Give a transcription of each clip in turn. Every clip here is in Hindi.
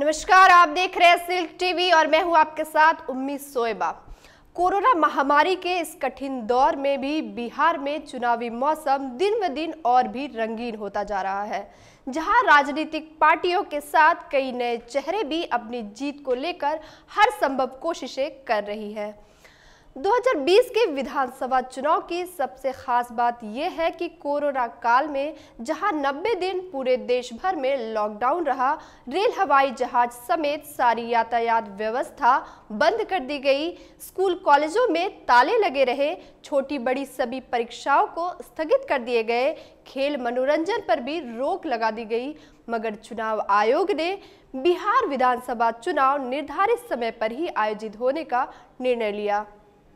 नमस्कार, आप देख रहे हैं सिल्क टीवी और मैं हूं आपके साथ उम्मी सोएबा। कोरोना महामारी के इस कठिन दौर में भी बिहार में चुनावी मौसम दिन ब दिन और भी रंगीन होता जा रहा है, जहां राजनीतिक पार्टियों के साथ कई नए चेहरे भी अपनी जीत को लेकर हर संभव कोशिशें कर रही है। 2020 के विधानसभा चुनाव की सबसे खास बात यह है कि कोरोना काल में जहां 90 दिन पूरे देश भर में लॉकडाउन रहा, रेल हवाई जहाज समेत सारी यातायात व्यवस्था बंद कर दी गई, स्कूल कॉलेजों में ताले लगे रहे, छोटी बड़ी सभी परीक्षाओं को स्थगित कर दिए गए, खेल मनोरंजन पर भी रोक लगा दी गई, मगर चुनाव आयोग ने बिहार विधानसभा चुनाव निर्धारित समय पर ही आयोजित होने का निर्णय लिया।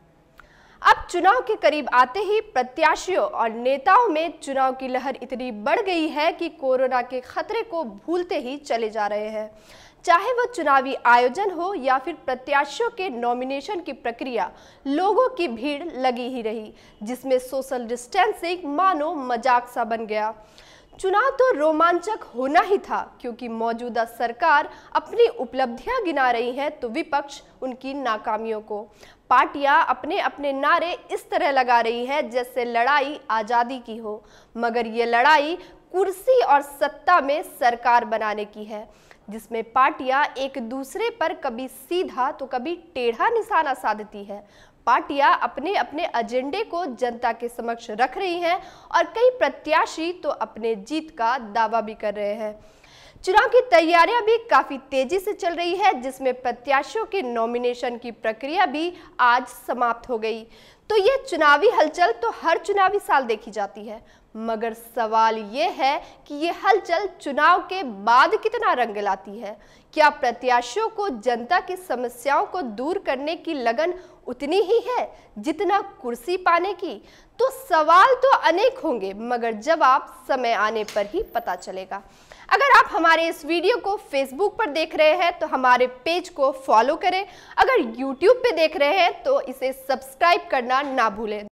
अब चुनाव के करीब आते ही प्रत्याशियों और नेताओं में चुनाव की लहर इतनी बढ़ गई है कि कोरोना के खतरे को भूलते ही चले जा रहे हैं। चाहे वह चुनावी आयोजन हो या फिर प्रत्याशियों के नॉमिनेशन की प्रक्रिया, लोगों की भीड़ लगी ही रही, जिसमें सोशल डिस्टेंसिंग मानो मजाक सा बन गया। चुनाव तो रोमांचक होना ही था, क्योंकि मौजूदा सरकार अपनी उपलब्धियां गिना रही है तो विपक्ष उनकी नाकामियों को। पार्टियां अपने अपने नारे इस तरह लगा रही है जैसे लड़ाई आज़ादी की हो, मगर ये लड़ाई कुर्सी और सत्ता में सरकार बनाने की है, जिसमें पार्टियां एक दूसरे पर कभी सीधा तो कभी टेढ़ा निशाना साधती है। पार्टियां अपने अपने एजेंडे को जनता के समक्ष रख रही हैं और कई प्रत्याशी तो अपने जीत का दावा भी कर रहे हैं। चुनाव की तैयारियां भी काफी तेजी से चल रही है, जिसमें प्रत्याशियों के नॉमिनेशन की प्रक्रिया भी आज समाप्त हो गई। तो ये चुनावी हलचल तो हर चुनावी साल देखी जाती है, मगर सवाल ये है कि ये हलचल चुनाव के बाद कितना रंग लाती है। क्या प्रत्याशियों को जनता की समस्याओं को दूर करने की लगन उतनी ही है जितना कुर्सी पाने की? तो सवाल तो अनेक होंगे, मगर जवाब समय आने पर ही पता चलेगा। अगर आप हमारे इस वीडियो को फेसबुक पर देख रहे हैं तो हमारे पेज को फॉलो करें। अगर यूट्यूब पे देख रहे हैं तो इसे सब्सक्राइब करना ना भूलें।